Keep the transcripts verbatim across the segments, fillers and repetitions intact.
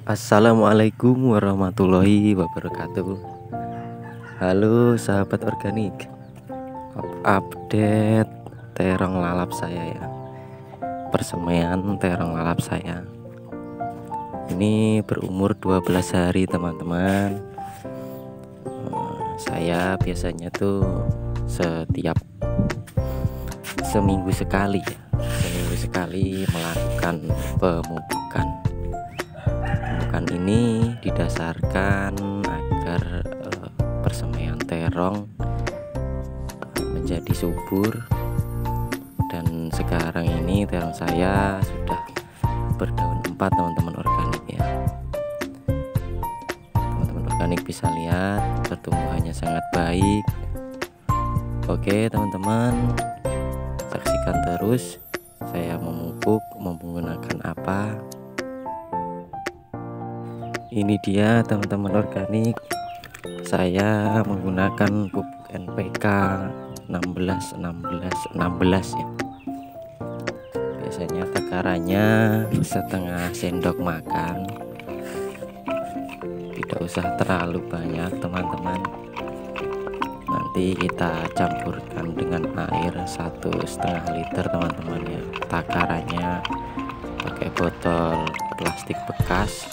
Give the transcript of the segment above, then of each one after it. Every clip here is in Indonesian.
Assalamualaikum warahmatullahi wabarakatuh. Halo sahabat organik, update terong lalap saya ya. Persemaian terong lalap saya ini berumur dua belas hari teman-teman. Saya biasanya tuh setiap seminggu sekali ya, seminggu sekali melakukan pemupukan. Pemupukan ini didasarkan agar eh, persemaian terong menjadi subur, dan sekarang ini terong saya sudah berdaun empat teman-teman organik ya. Teman-teman organik bisa lihat pertumbuhannya sangat baik. Oke teman-teman, saksikan terus saya memupuk menggunakan apa. Ini dia teman-teman organik, saya menggunakan pupuk N P K enam belas enam belas enam belas ya. Biasanya takarannya setengah sendok makan, tidak usah terlalu banyak teman-teman. Nanti kita campurkan dengan air satu setengah liter teman-teman ya. Takarannya pakai botol plastik bekas.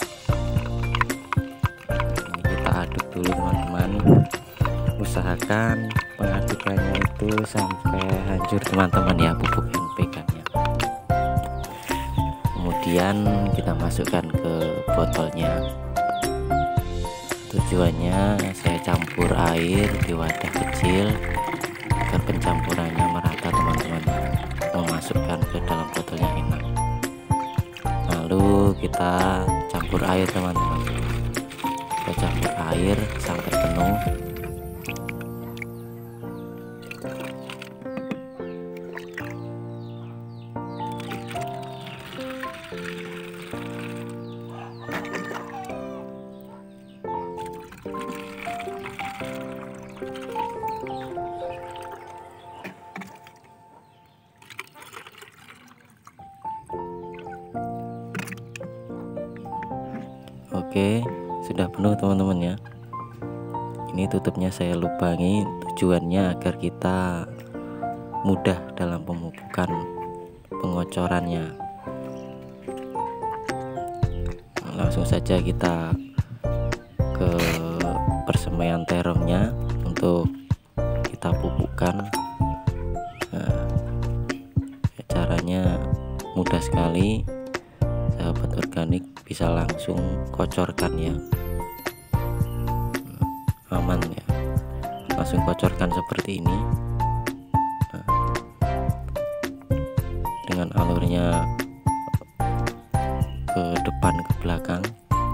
Ini kita aduk dulu teman-teman. Usahakan pengadukannya itu sampai hancur teman-teman ya, pupuk N P K nya. Kemudian kita masukkan ke botolnya. Tujuannya saya campur air di wadah kecil agar pencampurannya merata teman-teman, memasukkan ke dalam botolnya enak. Lalu kita campur air teman-teman, kita campur air sampai penuh. Oke, sudah penuh teman-teman ya. Ini tutupnya saya lubangi, tujuannya agar kita mudah dalam pemupukan pengocorannya. Langsung saja kita ke persemaian terongnya untuk kita pupukkan. Nah, caranya mudah sekali, sahabat organik bisa langsung kocorkan ya, aman ya, langsung kocorkan seperti ini. Nah, dengan alurnya ke depan ke belakang.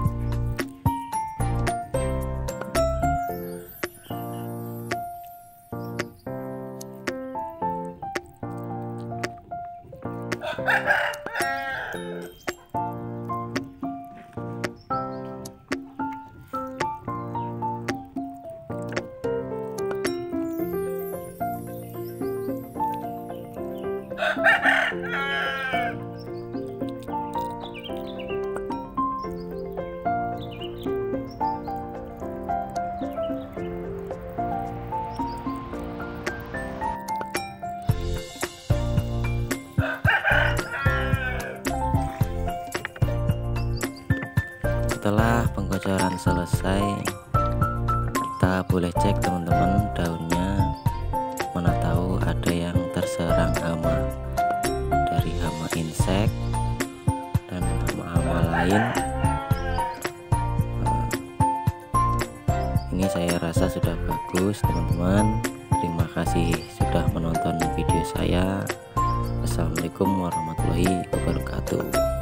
Setelah pengocoran selesai, kita boleh cek teman-teman daunnya, mana tahu ada yang terserang hama, dari hama insek dan hama-hama lain. Nah, ini saya rasa sudah bagus teman-teman. Terima kasih sudah menonton video saya. Assalamualaikum warahmatullahi wabarakatuh.